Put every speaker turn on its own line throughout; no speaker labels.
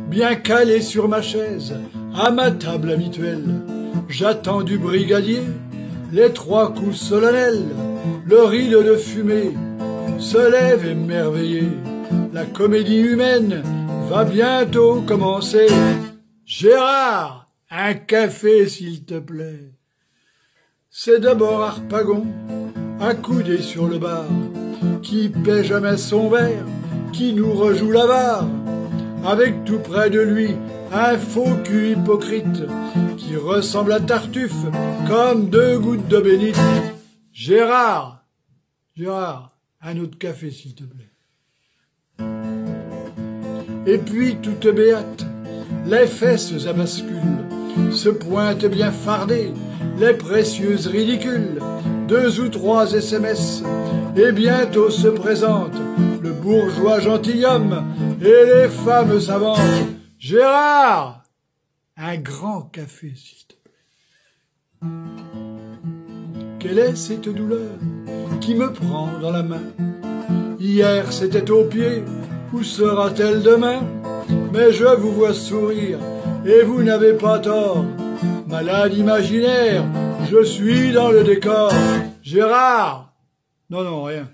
bien calé sur ma chaise, à ma table habituelle. J'attends du brigadier les 3 coups solennels. Le rideau de fumée se lève émerveillé. La comédie humaine va bientôt commencer. Gérard, un café s'il te plaît. C'est d'abord Harpagon, accoudé sur le bar, qui paie jamais son verre, qui nous rejoue la barre, avec tout près de lui un faux cul hypocrite, qui ressemble à Tartuffe comme 2 gouttes d'eau bénite. Gérard, un autre café s'il te plaît. Et puis toute béate, les fesses à bascule, se pointent bien fardées, les précieuses ridicules, 2 ou 3 SMS, et bientôt se présente le bourgeois gentilhomme et les femmes savantes. Gérard, un grand café s'il te plaît. Quelle est cette douleur qui me prend dans la main? Hier c'était aux pieds, où sera-t-elle demain? Mais je vous vois sourire, et vous n'avez pas tort. Malade imaginaire, je suis dans le décor. Gérard! Non, rien.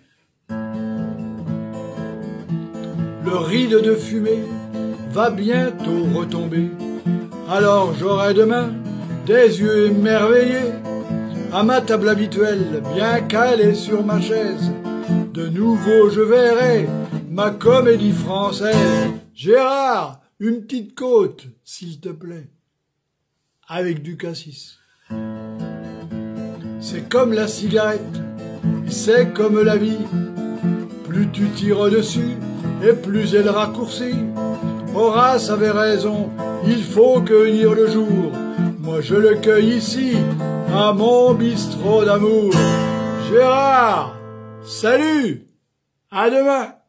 Le rideau de fumée va bientôt retomber. Alors j'aurai demain des yeux émerveillés, à ma table habituelle, bien calée sur ma chaise. De nouveau je verrai ma comédie française. Gérard, une petite côte, s'il te plaît, avec du cassis. C'est comme la cigarette, c'est comme la vie. Plus tu tires dessus, et plus elle raccourcit. Horace avait raison, il faut cueillir le jour. Moi je le cueille ici, à mon bistrot d'amour. Gérard, salut, à demain.